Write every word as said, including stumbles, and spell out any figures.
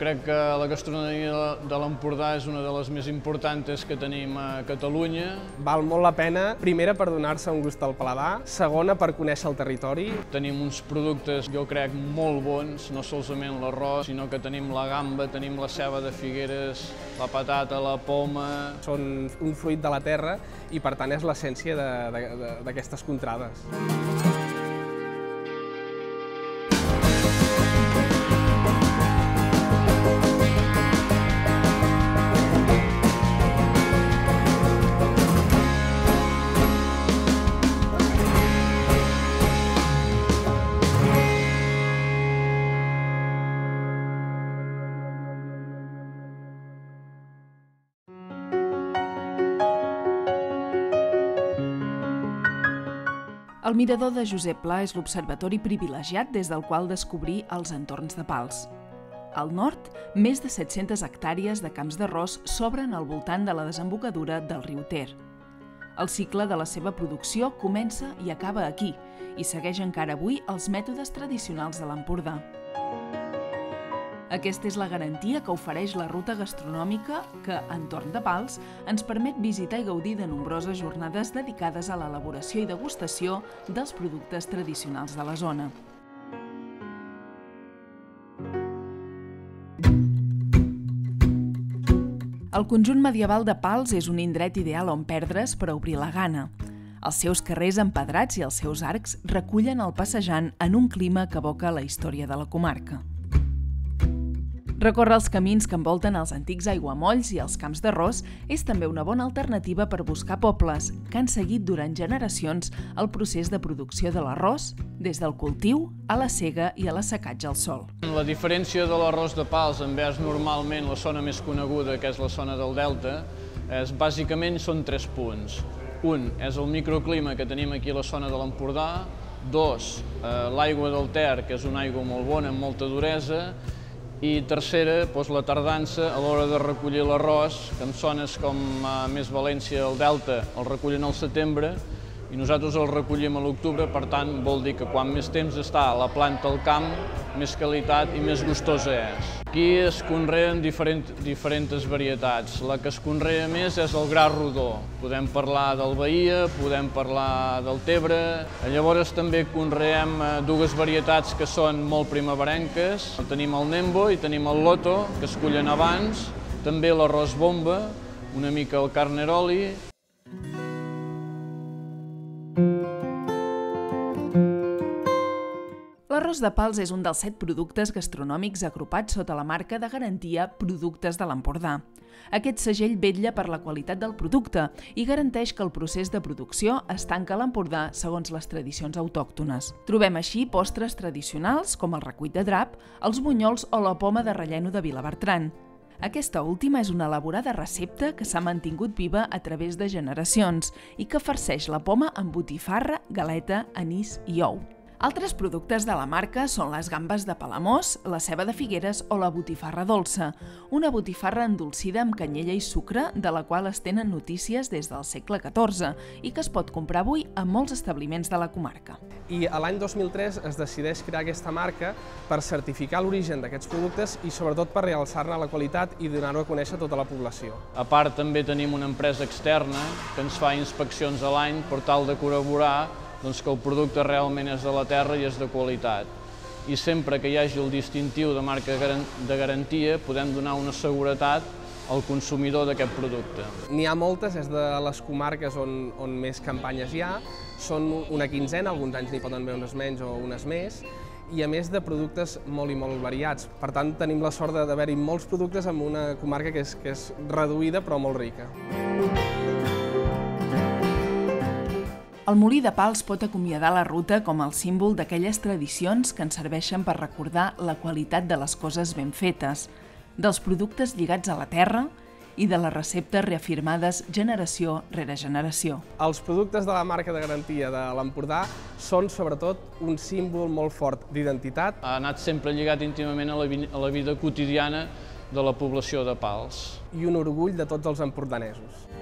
crec que la gastronomia de l'Empordà és una de les més importants que tenim a Catalunya. Val molt la pena, primera per donar-se un gust al paladar, segona per conèixer el territori. Tenim uns productes, jo crec, molt bons, no solament l'arròs, sinó que tenim la gamba, tenim la ceba de Figueres, la patata, la poma. Són un fruit de la terra i per tant és l'essència d'aquestes contrades. El mirador de Josep Pla és l'observatori privilegiat des del qual descobrir els entorns de Pals. Al nord, més de set-centes hectàrees de camps d'arròs s'obren al voltant de la desembocadura del riu Ter. El cicle de la seva producció comença i acaba aquí i segueix encara avui els mètodes tradicionals de l'Empordà. Aquesta és la garantia que ofereix la ruta gastronòmica que, entorn de Pals, ens permet visitar i gaudir de nombroses jornades dedicades a l'elaboració i degustació dels productes tradicionals de la zona. El conjunt medieval de Pals és un indret ideal on perdre's per a obrir la gana. Els seus carrers empedrats i els seus arcs recullen el passejant en un clima que evoca la història de la comarca. Recórrer els camins que envolten els antics aiguamolls i els camps d'arròs és també una bona alternativa per buscar pobles que han seguit durant generacions el procés de producció de l'arròs, des del cultiu a la sega i a l'assecatge al sol. La diferència de l'arròs de Pals envers normalment la zona més coneguda, que és la zona del Delta, és, bàsicament són tres punts. Un és el microclima que tenim aquí a la zona de l'Empordà. Dos, eh, l'aigua del Ter, que és una aigua molt bona, amb molta duresa. I tercera, doncs, la tardança a l'hora de recollir l'arròs, que en zones com més València, el Delta, el recullen al setembre i nosaltres el recollim a l'octubre, per tant, vol dir que quan més temps està a la planta al camp, més qualitat i més gustosa és. Aquí es conreen diferent, diferents varietats. La que es conrea més és el gra rodó. Podem parlar del Bahia, podem parlar del Tebre. Llavors també conreem dues varietats que són molt primaverenques. Tenim el Nembo i tenim el Loto, que es cullen abans. També l'arròs bomba, una mica el Carneroli. L'arròs de Pals és un dels set productes gastronòmics agrupats sota la marca de garantia Productes de l'Empordà. Aquest segell vetlla per la qualitat del producte i garanteix que el procés de producció es tanca a l'Empordà segons les tradicions autòctones. Trobem així postres tradicionals com el recuit de drap, els bunyols o la poma de relleno de Vilabertran. Aquesta última és una elaborada recepta que s'ha mantingut viva a través de generacions i que farceix la poma amb botifarra, galeta, anís i ou. Altres productes de la marca són les gambes de Palamós, la ceba de Figueres o la botifarra dolça, una botifarra endolcida amb canyella i sucre de la qual es tenen notícies des del segle catorze i que es pot comprar avui a molts establiments de la comarca. I l'any dos mil tres es decideix crear aquesta marca per certificar l'origen d'aquests productes i sobretot per realçar-ne la qualitat i donar-ho a conèixer a tota la població. A part, també tenim una empresa externa que ens fa inspeccions a l'any per tal de corroborar doncs, que el producte realment és de la terra i és de qualitat. I sempre que hi hagi el distintiu de marca de garantia podem donar una seguretat al consumidor d'aquest producte. N'hi ha moltes, és de les comarques on, on més campanyes hi ha, són una quinzena, alguns anys n'hi poden haver unes menys o unes més, i a més de productes molt i molt variats. Per tant, tenim la sort d'haver-hi molts productes en una comarca que és, que és reduïda però molt rica. El molí de Pals pot acomiadar la ruta com el símbol d'aquelles tradicions que ens serveixen per recordar la qualitat de les coses ben fetes, dels productes lligats a la terra i de les receptes reafirmades generació rere generació. Els productes de la marca de garantia de l'Empordà són sobretot un símbol molt fort d'identitat. Ha anat sempre lligat íntimament a la, a la vida quotidiana de la població de Pals. I un orgull de tots els empordanesos.